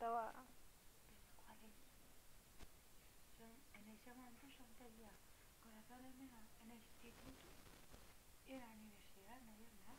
estaba... ¿Cuál es? En ese momento yo tenía corazones en el instituto y en la universidad, no había más.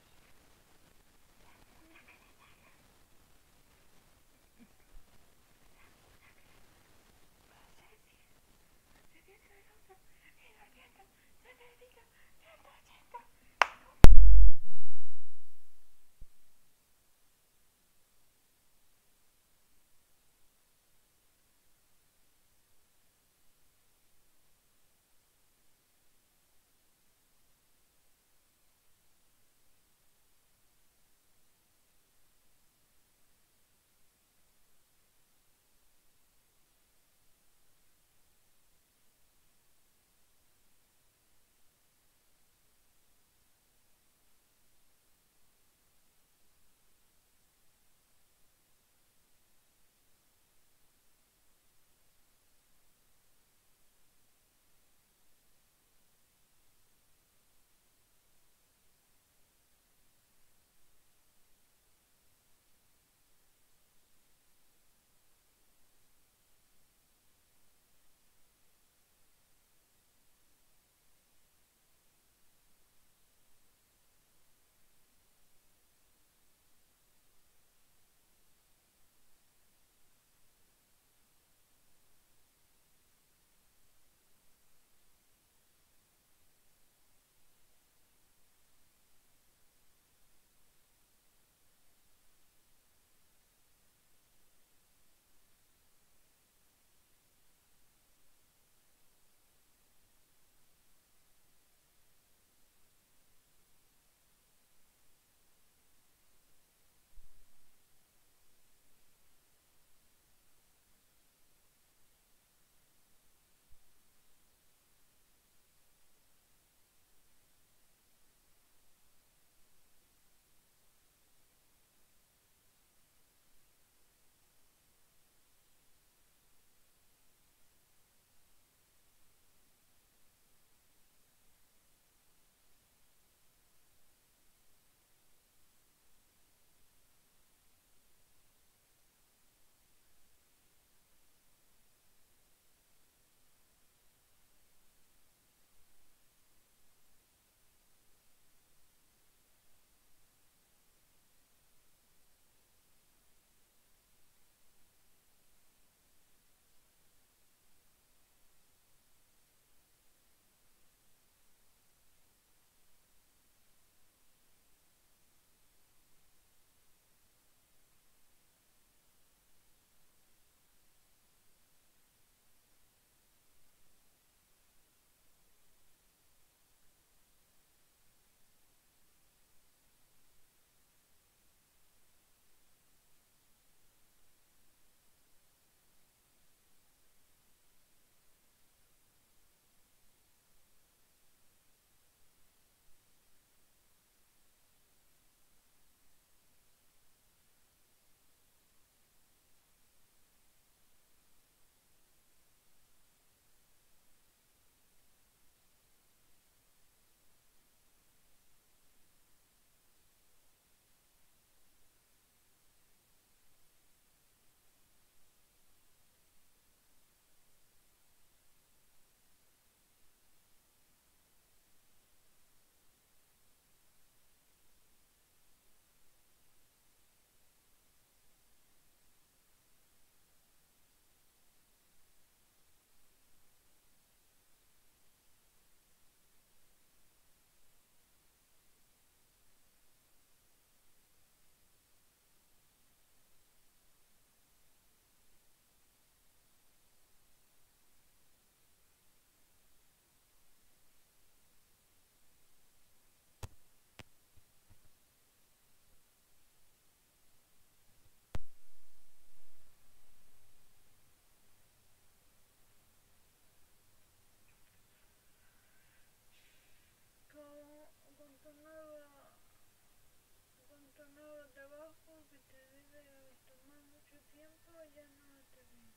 Con tu nuevo trabajo que te debe tomar mucho tiempo, ya no te veo.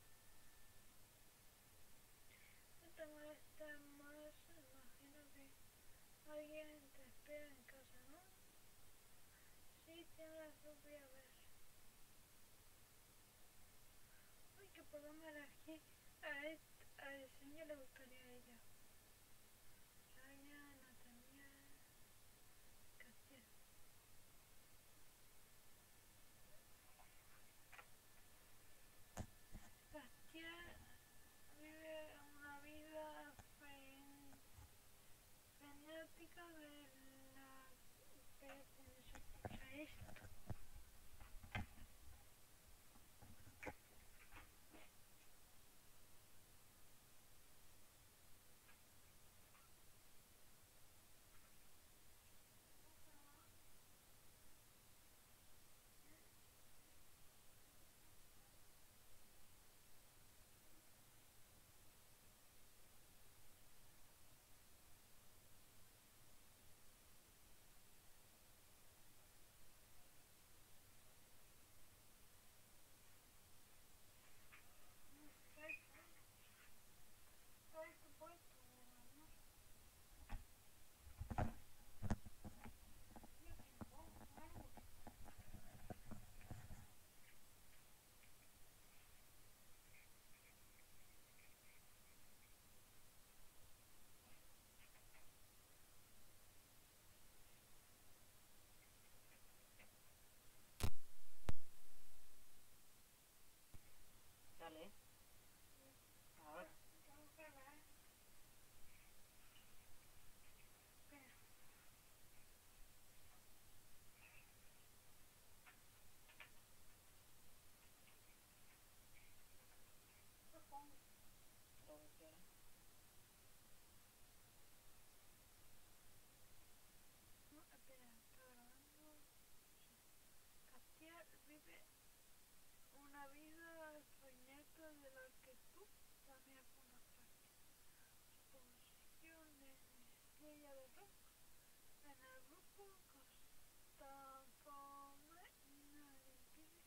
No te molesta más, imagino que alguien te espera en casa, ¿no? Sí, tienes razón, voy a ver. podemos elegir a diseño le gustaría a ella. Raya, Nathaniel, Castiel. Castiel vive una vida frenética de la que cuando se escucha esto. Dale. A ver. Lo que quieras. No, espera, está grabando. Castiel vive una vida frenética de la que tú también formas parte. Su posición de estrella de rock en el grupo constantemente no le impide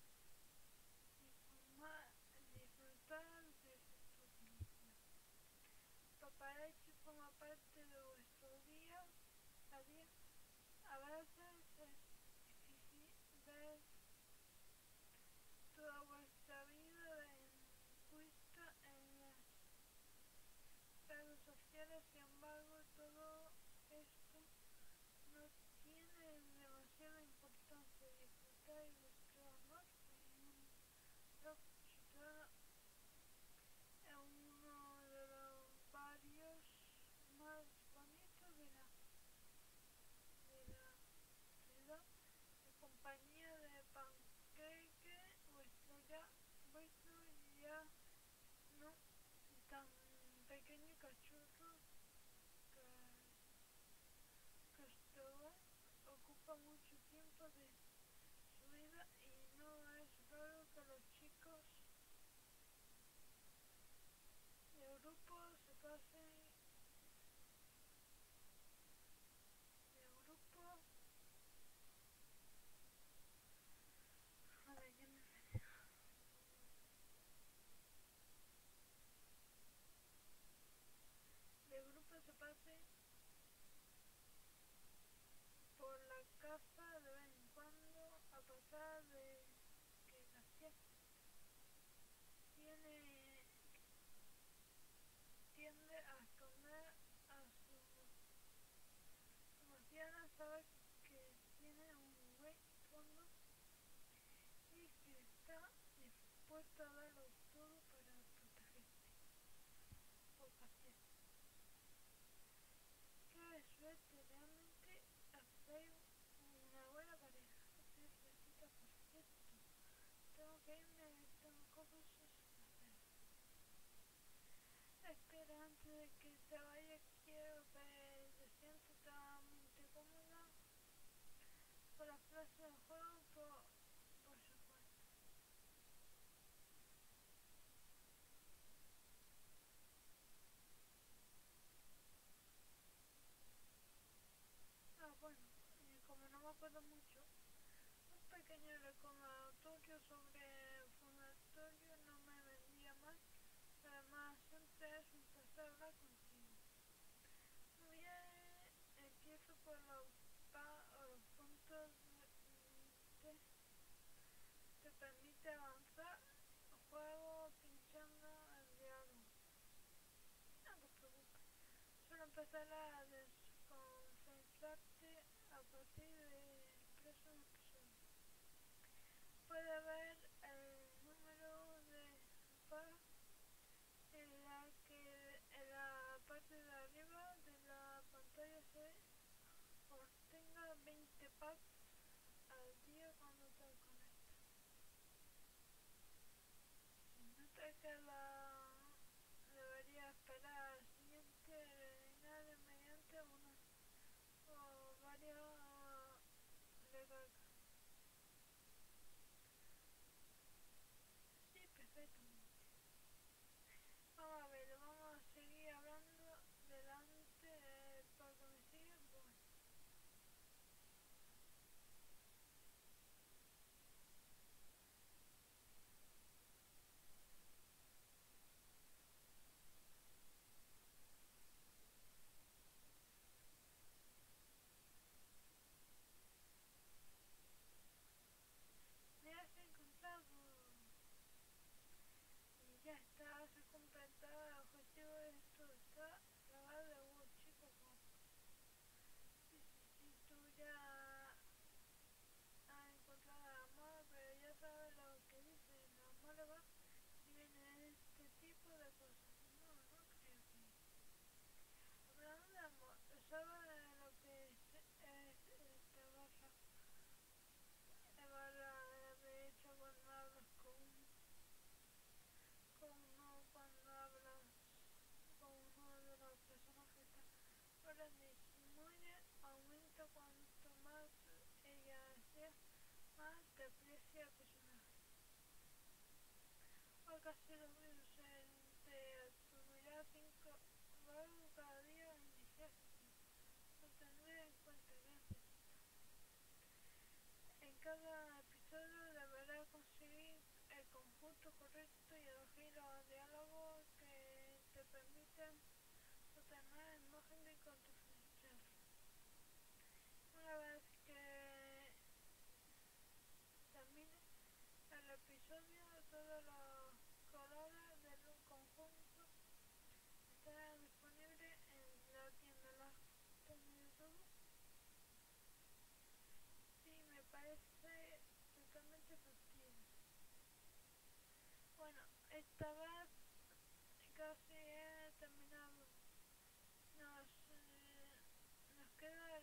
disfrutar de su misma. Paparazzi forma parte de vuestro día a día. A veces es difícil ver toda vuestra vida puesta en las redes sociales, sin embargo, todo esto no tiene demasiada importancia. Disfrutar vuestro amor en un rock situado en uno de los barrios más bonitos de la ciudad, en compañía de Pancake, vuestro ya no tan pequeño cachorro que ocupa mucho tiempo de su vida, y no es raro que los chicos del grupo se pasen del grupo. A ver, ya me perdí. Del grupo se pase por la casa de vez en cuando, a pesar de que Castiel tiende a esconder a su marciana, sabe que tiene un buen fondo y que está dispuesto a darlo todo para protegerte. Por Castiel. Qué suerte, realmente hacéis una buena pareja. Hacer receta perfecto. Tengo que irme, tengo cosas que hacer. Espera, antes de que te vayas, quiero que te sientas totalmente cómoda con la clase de juego, por supuesto. Ah, bueno, como no me acuerdo mucho, un pequeño recordatorio sobre el fundatorio no me vendría mal. Además, siempre es un placer hablar contigo. Muy bien, empiezo por los puntos te permite avanzar. El juego empezar a desconcentrarte a partir del próximo episodio. Puede ver el número de paz en la parte de arriba de la pantalla se obtenga 20 packs al día cuando te conectas. Si nota que debería esperar al siguiente rellenar mediante una o varias recargas. Sí, perfectamente. Vamos a ver, vamos a seguir hablando delante para que me sigan. Bueno. Me has encontrado y ya está, has completado el objetivo de esto. Está grabado de un chico guapo. Sí, tú ya has encontrado el amor, pero ya sabes lo que dice, el amor va y viene este tipo de cosas. No, no creo que... Hablando de amor, ¿sabes lo que es esta barra de hecho cuando hablas con uno, cuando hablas con uno de los personajes que está ahora disminuye, aumenta cuanto más ella sea, más te aprecia el personaje. O casi lo mismo, te atribuirá 5 valores cada día en energía efectiva. Lo tendré en cuenta, gracias. En cada episodio deberás conseguir el conjunto correcto y elegir los diálogos que te permiten obtener imágenes confidenciales. Una vez que termine el episodio, todos los colores del conjunto estarán disponibles en la tienda. ¿Lo has tenido todo? Sí, me parece totalmente factible. Bueno, esta vez casi he terminado. Nos queda